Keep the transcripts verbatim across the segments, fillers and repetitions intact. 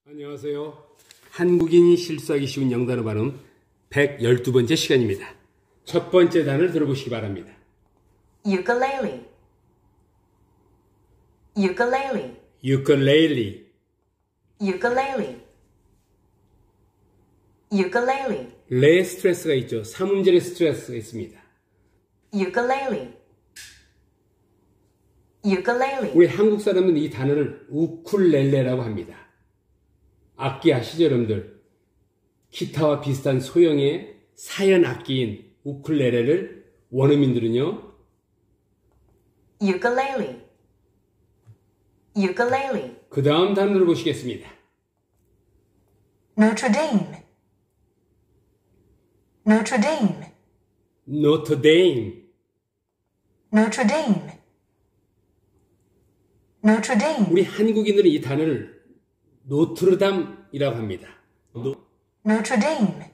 안녕하세요. 한국인이 실수하기 쉬운 영단어 발음 백십이 번째 시간입니다. 첫 번째 단어를 들어보시기 바랍니다. ukulele, ukulele, ukulele, ukulele, ukulele, 레 스트레스가 있죠. 삼음절의 스트레스가 있습니다. ukulele, ukulele, 우리 한국 사람은 이 단어를 우쿨렐레라고 합니다. 악기 아시죠, 여러분들? 기타와 비슷한 소형의 사연 악기인 우쿨렐레를 원어민들은요, ukulele, ukulele, 그 다음 단어를 보시겠습니다. Notre Dame, Notre Dame, Notre Dame, Notre Dame, Notre Dame, 우리 한국인들은 이 단어를 노트르담이라고 합니다. 노, Notre Dame,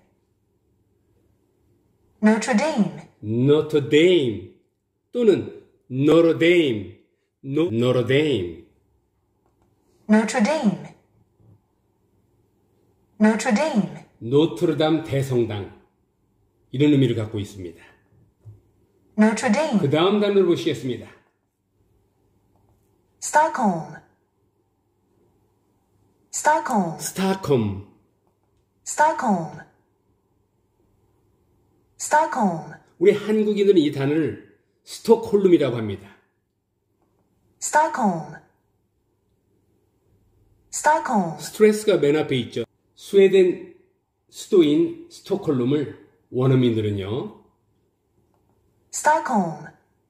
Notre Dame, Notre Dame 또는 Notre Dame, 노, Notre Dame. Notre Dame, Notre Dame, 노트르담 대성당 이런 의미를 갖고 있습니다. Notre Dame, 그 다음 단어를 보시겠습니다. Stockholm, Stockholm, 스타컴, Stockholm, Stockholm, 우리 한국인들은 이 단어를 스톡홀름이라고 합니다. Stockholm, Stockholm, 스트레스가 맨 앞에 있죠. 스웨덴 수도인 스톡홀름을 원어민들은요, Stockholm,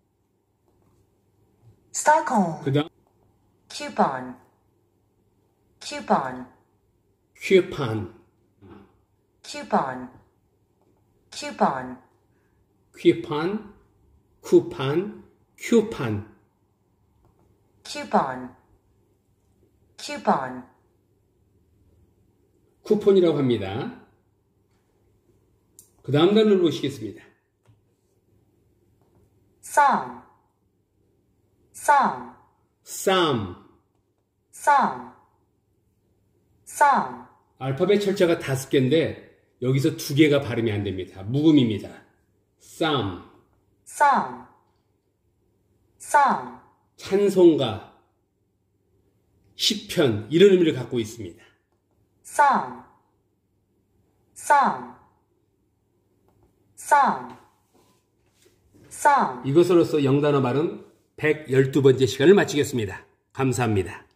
Stockholm, 그 다음 coupon, coupon, 퀴판, coupon, coupon, 퀴판, 쿠판, 큐판, coupon, coupon, 쿠폰이라고 합니다. 그 다음 단어를 보시겠습니다. song, song, 쌈, song, song, 알파벳 철자가 다섯 개인데 여기서 두 개가 발음이 안 됩니다. 묵음입니다. 쌈, song, song, 찬송가, 시편 이런 의미를 갖고 있습니다. song, song, song, song. 이것으로써 영단어 발음 백십이 번째 시간을 마치겠습니다. 감사합니다.